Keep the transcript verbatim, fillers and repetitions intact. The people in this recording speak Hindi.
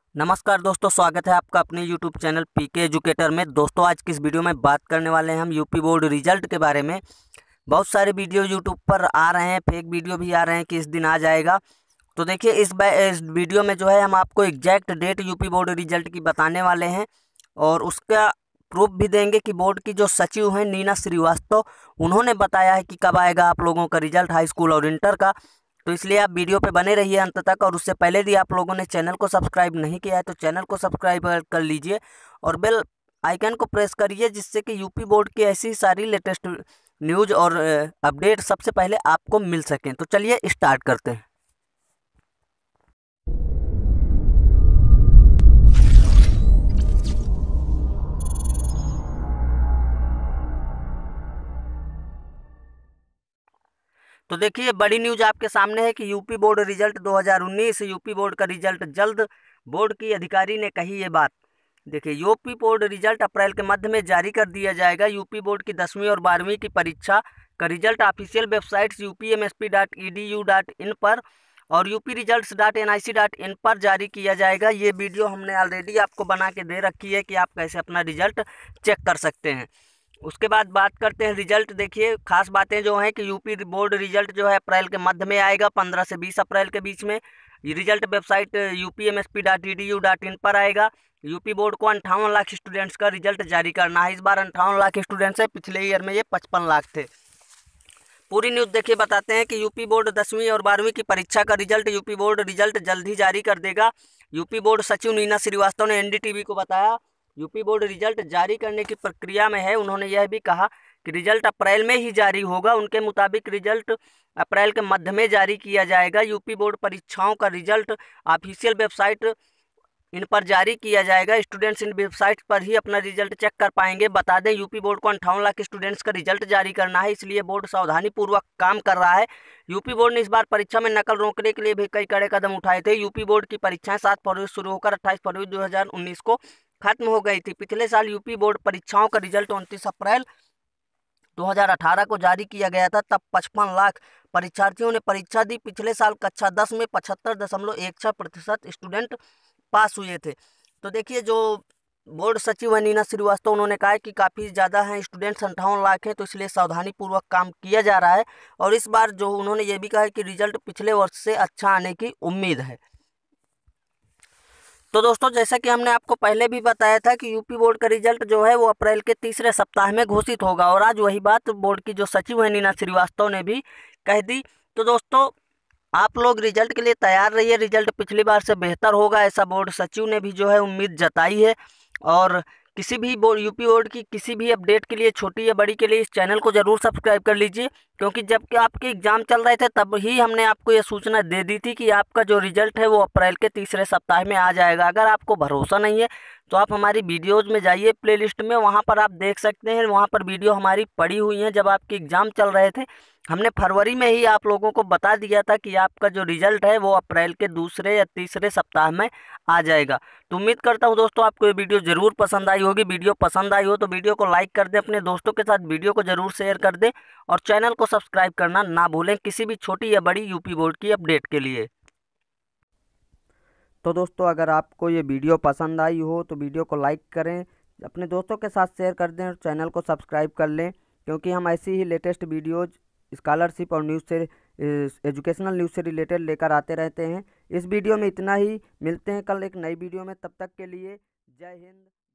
नमस्कार दोस्तों, स्वागत है आपका अपने यूट्यूब चैनल पीके एजुकेटर में। दोस्तों आज की इस वीडियो में बात करने वाले हैं हम यूपी बोर्ड रिजल्ट के बारे में। बहुत सारे वीडियो यूट्यूब पर आ रहे हैं, फेक वीडियो भी आ रहे हैं कि इस दिन आ जाएगा। तो देखिए इस इस वीडियो में जो है हम आपको exact date UP board result की बताने वाले हैं और उसका प्रूफ भी देंगे कि बोर्ड की जो सचिव हैं नीना श्रीवास्तव, उन्होंने बताया है कि कब आएगा आप लोगों का रिजल्ट हाई स्कूल और इंटर का। तो इसलिए आप वीडियो पे बने रहिए अंत तक। और उससे पहले यदि आप लोगों ने चैनल को सब्सक्राइब नहीं किया है तो चैनल को सब्सक्राइब कर लीजिए और बेल आइकन को प्रेस करिए, जिससे कि यूपी बोर्ड की ऐसी सारी लेटेस्ट न्यूज़ और अपडेट सबसे पहले आपको मिल सकें। तो चलिए स्टार्ट करते हैं। तो देखिए बड़ी न्यूज़ आपके सामने है कि यूपी बोर्ड रिजल्ट दो हज़ार उन्नीस, यूपी बोर्ड का रिजल्ट जल्द। बोर्ड की अधिकारी ने कही ये बात। देखिए यूपी बोर्ड रिजल्ट अप्रैल के मध्य में जारी कर दिया जाएगा। यूपी बोर्ड की दसवीं और बारहवीं की परीक्षा का result official websites U P M S P dot E D U dot in पर और UP results dot N I C dot in पर जारी किया जाएगा। ये वीडियो हमने ऑलरेडी आपको बना के दे रखी है कि आप कैसे अपना रिजल्ट चेक कर सकते हैं। उसके बाद बात करते हैं रिजल्ट। देखिए खास बातें जो हैं कि यूपी बोर्ड रिजल्ट जो है अप्रैल के मध्य में आएगा, पंद्रह से बीस अप्रैल के बीच में। ये result website U P M S P dot E D U dot in पर आएगा। यूपी बोर्ड को अंठावन लाख स्टूडेंट्स का रिजल्ट जारी करना है। इस बार अंठावन लाख स्टूडेंट्स है, पिछले ईयर में ये पचपन लाख थे। पूरी न्यूज़ देखिए बताते हैं कि यूपी बोर्ड दसवीं और बारहवीं की परीक्षा का रिजल्ट यूपी बोर्ड रिजल्ट जल्द ही जारी कर देगा। यूपी बोर्ड सचिव नीना श्रीवास्तव ने एन डी टी वी को बताया यूपी बोर्ड रिजल्ट जारी करने की प्रक्रिया में है। उन्होंने यह भी कहा कि रिजल्ट अप्रैल में ही जारी होगा। उनके मुताबिक रिजल्ट अप्रैल के मध्य में जारी किया जाएगा। यूपी बोर्ड परीक्षाओं का रिजल्ट ऑफिशियल वेबसाइट इन पर जारी किया जाएगा। स्टूडेंट्स इन वेबसाइट पर ही अपना रिजल्ट चेक कर पाएंगे। बता दें यूपी बोर्ड को अंठावन लाख स्टूडेंट्स का रिजल्ट जारी करना है, इसलिए बोर्ड सावधानी पूर्वक काम कर रहा है। यूपी बोर्ड ने इस बार परीक्षा में नकल रोकने के लिए भी कई कड़े कदम उठाए थे। यूपी बोर्ड की परीक्षाएं सात फरवरी शुरू होकर अट्ठाईस फरवरी दो हज़ार उन्नीस को खत्म हो गई थी। पिछले साल यूपी बोर्ड परीक्षाओं का रिजल्ट उनतीस अप्रैल दो हज़ार अठारह को जारी किया गया था। तब पचपन लाख परीक्षार्थियों ने परीक्षा दी। पिछले साल कक्षा दस में पचहत्तर दशमलव एक छः प्रतिशत स्टूडेंट पास हुए थे। तो देखिए जो बोर्ड सचिव है नीना श्रीवास्तव, उन्होंने कहा है कि काफ़ी ज़्यादा हैं स्टूडेंट्स, अंठावन लाख हैं, तो इसलिए सावधानी पूर्वक काम किया जा रहा है। और इस बार जो उन्होंने ये भी कहा है कि रिजल्ट पिछले वर्ष से अच्छा आने की उम्मीद है। तो दोस्तों जैसा कि हमने आपको पहले भी बताया था कि यूपी बोर्ड का रिजल्ट जो है वो अप्रैल के तीसरे सप्ताह में घोषित होगा और आज वही बात बोर्ड की जो सचिव है नीना श्रीवास्तव ने भी कह दी। तो दोस्तों आप लोग रिजल्ट के लिए तैयार रहिए। रिजल्ट पिछली बार से बेहतर होगा, ऐसा बोर्ड सचिव ने भी जो है उम्मीद जताई है। और किसी भी बोर्ड यूपी बोर्ड की किसी भी अपडेट के लिए, छोटी या बड़ी, के लिए इस चैनल को ज़रूर सब्सक्राइब कर लीजिए, क्योंकि जब कि आपके एग्ज़ाम चल रहे थे तब ही हमने आपको ये सूचना दे दी थी कि आपका जो रिजल्ट है वो अप्रैल के तीसरे सप्ताह में आ जाएगा। अगर आपको भरोसा नहीं है तो आप हमारी वीडियोज़ में जाइए, प्लेलिस्ट में, वहाँ पर आप देख सकते हैं। वहाँ पर वीडियो हमारी पड़ी हुई हैं। जब आपके एग्ज़ाम चल रहे थे हमने फरवरी में ही आप लोगों को बता दिया था कि आपका जो रिजल्ट है वो अप्रैल के दूसरे या तीसरे सप्ताह में आ जाएगा। तो उम्मीद करता हूँ दोस्तों आपको ये वीडियो ज़रूर पसंद आई होगी। वीडियो पसंद आई हो तो वीडियो को लाइक कर दें, अपने दोस्तों के साथ वीडियो को ज़रूर शेयर कर दें और चैनल को सब्सक्राइब करना ना भूलें किसी भी छोटी या बड़ी यूपी बोर्ड की अपडेट के लिए। तो दोस्तों अगर आपको ये वीडियो पसंद आई हो तो वीडियो को लाइक करें, अपने दोस्तों के साथ शेयर कर दें और चैनल को सब्सक्राइब कर लें, क्योंकि हम ऐसी ही लेटेस्ट वीडियोज़ स्कॉलरशिप और न्यूज़ से, एजुकेशनल न्यूज़ से रिलेटेड लेकर आते रहते हैं। इस वीडियो में इतना ही, मिलते हैं कल एक नई वीडियो में। तब तक के लिए जय हिंद।